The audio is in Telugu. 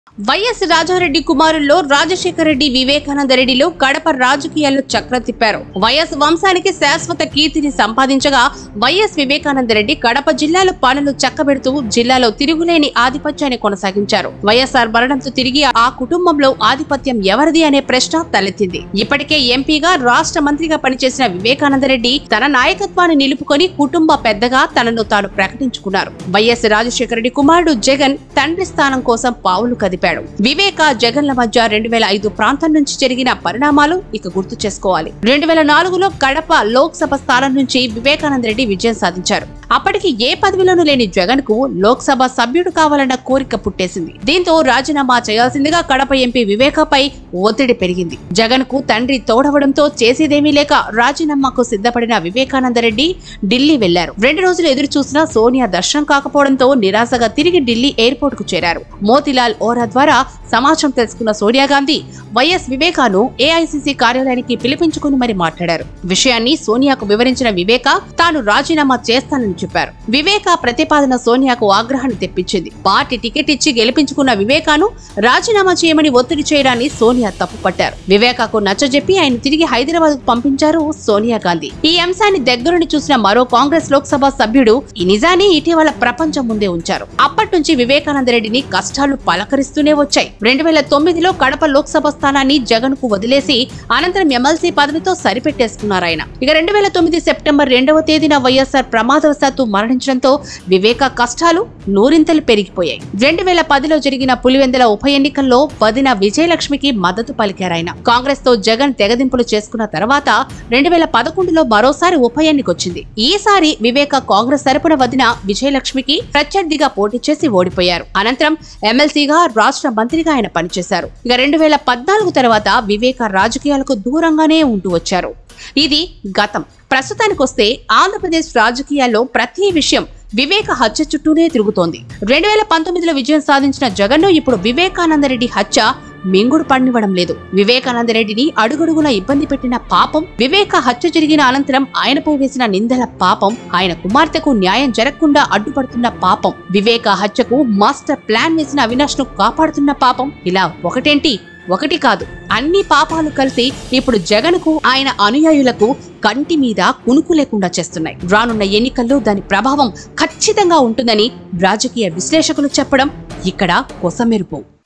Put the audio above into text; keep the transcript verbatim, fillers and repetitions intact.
వైఎస్ రాజారెడ్డి కుమారుల్లో రాజశేఖర రెడ్డి వివేకానంద రెడ్డిలో కడప రాజకీయాల్లో చక్రం తిప్పారు. వైఎస్ వంశానికి శాశ్వత కీర్తిని సంపాదించగా వైఎస్ వివేకానంద రెడ్డి కడప జిల్లాలో పనులు చక్కబెడుతూ జిల్లాలో తిరుగులేని ఆధిపత్యాన్ని కొనసాగించారు. వైఎస్ఆర్ మరణంతో తిరిగి ఆ కుటుంబంలో ఆధిపత్యం ఎవరిది అనే ప్రశ్న తలెత్తింది. ఇప్పటికే ఎంపీగా రాష్ట్ర మంత్రిగా పనిచేసిన వివేకానంద రెడ్డి తన నాయకత్వాన్ని నిలుపుకొని కుటుంబ పెద్దగా తనను తాను ప్రకటించుకున్నారు. వైఎస్ రాజశేఖర రెడ్డి కుమారుడు జగన్ తండ్రి స్థానం కోసం పావులు కదిపాడు. వివేక జగన్ల మధ్య రెండు వేల ఐదు ప్రాంతం నుంచి జరిగిన పరిణామాలు ఇక గుర్తు చేసుకోవాలి. రెండు వేల నాలుగులో కడప లోక్సభ స్థానం నుంచి వివేకానంద రెడ్డి విజయం సాధించారు. అప్పటికి ఏ పదవిలోనూ లేని జగన్ కు లోక్సభ సభ్యుడు కావాలన్న కోరిక పుట్టేసింది. దీంతో రాజీనామా చేయాల్సిందిగా కడప ఎంపీ వివేకపై ఒత్తిడి పెరిగింది. జగన్ కు తండ్రి తోడవడంతో చేసేదేమీ లేక రాజీనామాకు సిద్ధపడిన వివేకానంద రెడ్డి ఢిల్లీ వెళ్లారు. రెండు రోజులు ఎదురు చూసినా సోనియా దర్శనం కాకపోవడంతో నిరాశగా తిరిగి ఢిల్లీ ఎయిర్పోర్ట్ కు చేరారు. మోతిలాల్ ఓరా ద్వారా సమాచారం తెలుసుకున్న సోనియా గాంధీ వైఎస్ వివేకాను ఏఐసీసీ కార్యాలయానికి పిలిపించుకుని మరి మాట్లాడారు. విషయాన్ని సోనియాకు వివరించిన వివేక తాను రాజీనామా చేస్తానని చెప్పారు. వివేక ప్రతిపాదన సోనియాకు ఆగ్రహాన్ని తెప్పించింది. పార్టీ టికెట్ ఇచ్చి గెలిపించుకున్న వివేకాను రాజీనామా చేయమని ఒత్తిడి చేయడాన్ని సోనియా తప్పుపట్టారు. వివేకకు నచ్చజెప్పి ఆయన తిరిగి హైదరాబాద్ కు పంపించారు సోనియా గాంధీ. ఈ అంశాన్ని దగ్గరుండి చూసిన మరో కాంగ్రెస్ లోక్సభ సభ్యుడు ఈ నిజాన్ని ఇటీవల ప్రపంచం ముందే ఉంచారు. అప్పటి నుంచి వివేకానంద రెడ్డిని కష్టాలు పలకరిస్తూనే వచ్చాయి. రెండు వేల తొమ్మిదిలో కడప లోక్సభ స్థానాన్ని జగన్ కు వదిలేసి అనంతరం ఎమ్మెల్సీ పదవితో సరిపెట్టేసుకున్నారు ఆయన. ఇక రెండు వేల తొమ్మిది సెప్టెంబర్ రెండవ తేదీన వైఎస్ఆర్ ప్రమాదవశాత్తు మరణించడంతో వివేక కష్టాలు నూరింతలు పెరిగిపోయాయి. రెండు వేల పదిలో జరిగిన పులివెందుల ఉప ఎన్నికల్లో వదిన విజయలక్ష్మికి మద్దతు పలికారాయన. కాంగ్రెస్ తో జగన్ తెగదింపులు చేసుకున్న తర్వాత రెండు వేల పదకొండులో మరోసారి ఉప ఎన్నికొచ్చింది. ఈసారి వివేక కాంగ్రెస్ తరపున వదిన విజయలక్ష్మికి ప్రత్యర్థిగా పోటీ చేసి ఓడిపోయారు. అనంతరం ఎమ్మెల్సీగా రాష్ట్ర మంత్రిగా ఆయన పనిచేశారు. ఇక రెండు వేల పద్నాలుగు తర్వాత వివేక రాజకీయాలకు దూరంగానే ఉంటూ వచ్చారు. ఇది గతం. ప్రస్తుతానికొస్తే ఆంధ్రప్రదేశ్ రాజకీయాల్లో ప్రతి విషయం వివేక హత్య చుట్టూనే తిరుగుతోంది. రెండు వేల పంతొమ్మిదిలో విజయం సాధించిన జగన్ ఇప్పుడు వివేకానందరెడ్డి హత్య మింగుడు పడినివ్వడం లేదు. వివేకానందరెడ్డిని అడుగడుగున ఇబ్బంది పెట్టిన పాపం, వివేక హత్య జరిగిన అనంతరం ఆయనపై వేసిన నిందల పాపం, ఆయన కుమార్తెకు న్యాయం జరగకుండా అడ్డుపడుతున్న పాపం, వివేక హత్యకు మాస్టర్ ప్లాన్ వేసిన అవినాష్ ను కాపాడుతున్న పాపం, ఇలా ఒకటేంటి ఒకటి కాదు అన్ని పాపాలు కలిసి ఇప్పుడు జగన్ కు ఆయన అనుయాయులకు కంటి మీద కునుకు లేకుండా చేస్తున్నాయి. రానున్న ఎన్నికల్లో దాని ప్రభావం ఖచ్చితంగా ఉంటుందని రాజకీయ విశ్లేషకులు చెప్పడం ఇక్కడ కొసమెరుపు.